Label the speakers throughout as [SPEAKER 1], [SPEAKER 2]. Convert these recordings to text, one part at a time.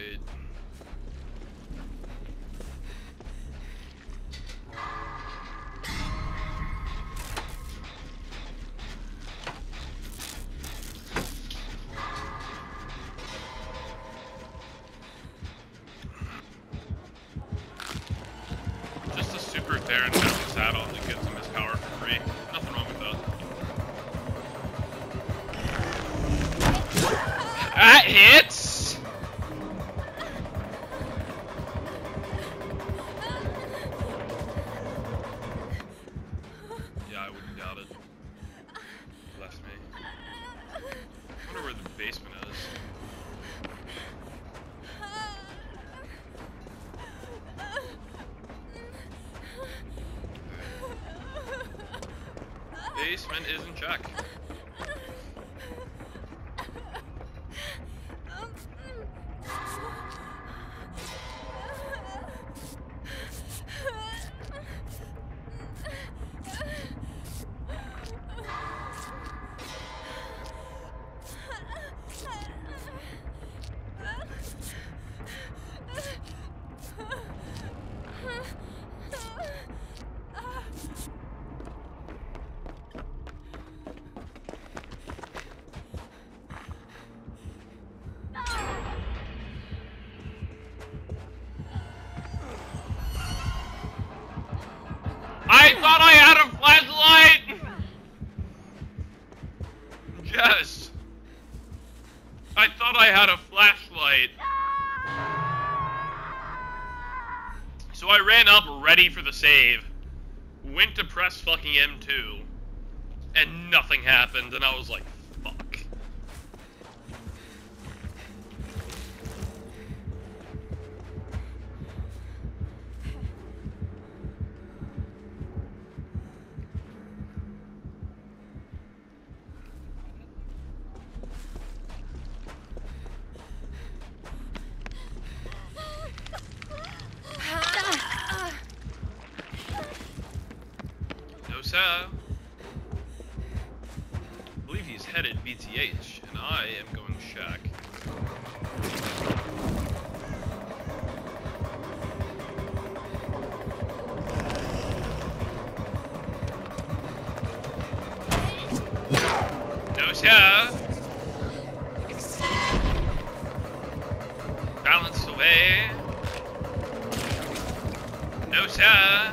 [SPEAKER 1] Wait. Just a super Baron down his add-on that gives him his power for free. Nothing wrong with that. That hits! Yeah, I wouldn't doubt it. Left me. I wonder where the basement is. Basement is in check. I thought I had a flashlight! Yes. I thought I had a flashlight. So I ran up ready for the save. Went to press fucking M2. And nothing happened, and I was like, fuck. No, sir. I believe he's headed BTH, and I am going shack. No, sir. Balance away. No, sir.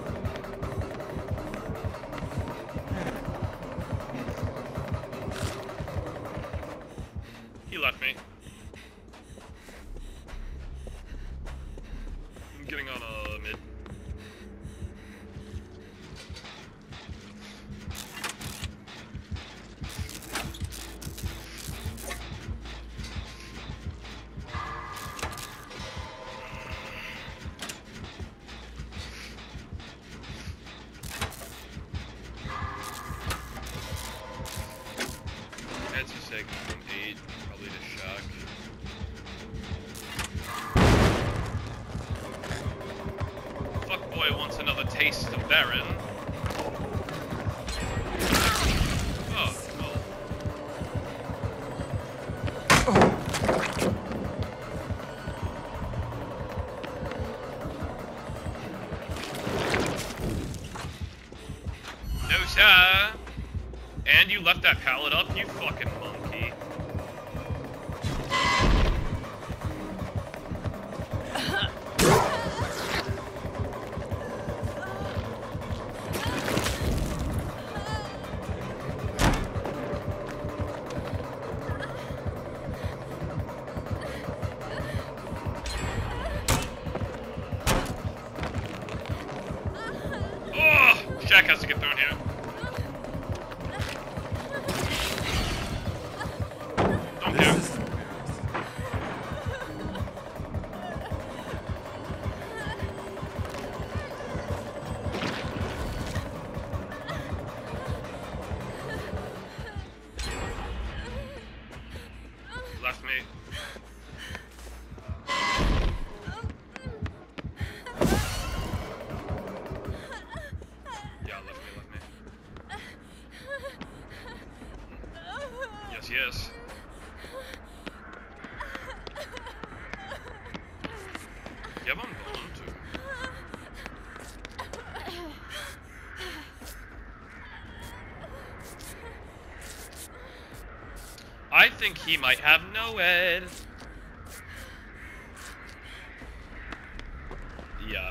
[SPEAKER 1] He left me. I'm getting on a mid. That's a second from 8, probably to shock. Fuckboy wants another taste of Baron. Oh, well. No, sir. And you left that pallet up, you fucking monkey. Oh, Shack has to get thrown here. Don't do. Left me. Yeah, left me. Yes, yes. think he might have NOED. Yeah.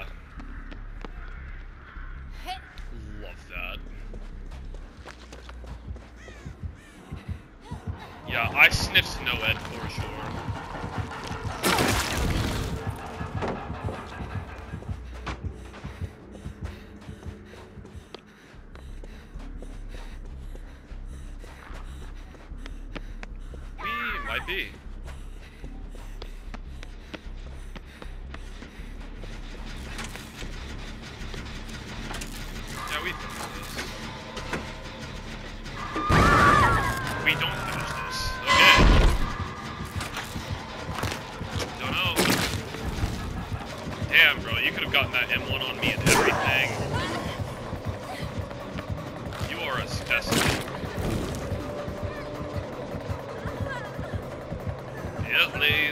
[SPEAKER 1] Love that. Yeah, I sniffed NOED for sure. We might be. Yeah, we finished this. We don't finish this. Okay. Don't know. Damn, bro, you could have gotten that M1 on me and everything. You are a specimen. Yep, leave.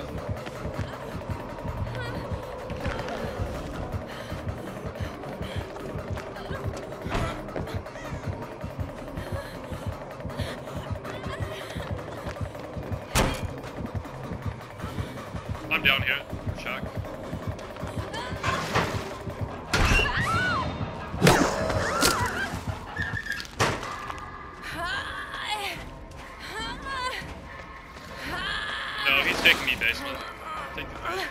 [SPEAKER 1] I'm down here. Shock. No, he's taking me basement. Take the fight.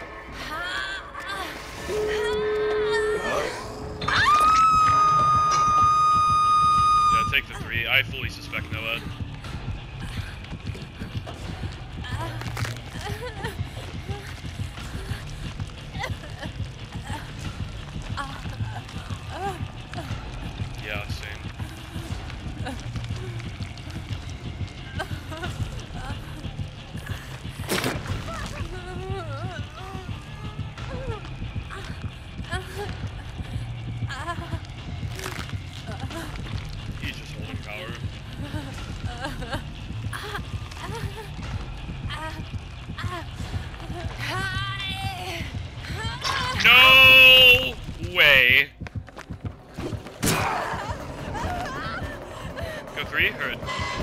[SPEAKER 1] Yeah, take the 3. I fully suspect NOED. Yeah, same. He's just holding power. No way. Go 3, hurt.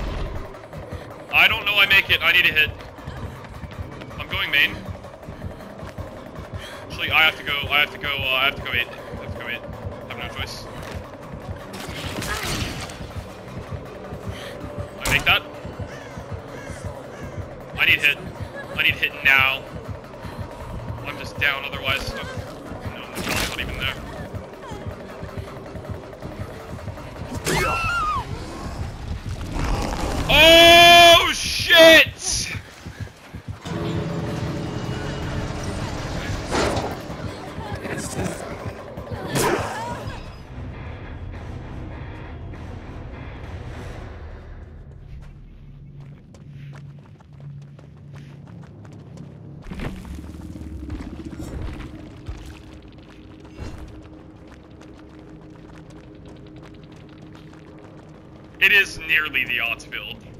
[SPEAKER 1] I don't know I make it. I need a hit. I'm going main. Actually, I have to go 8. I have to go 8. I have no choice. I make that. I need hit. I need hit now. I'm just down, otherwise... No, the job's not even there. Oh, shit! It is nearly the odds build.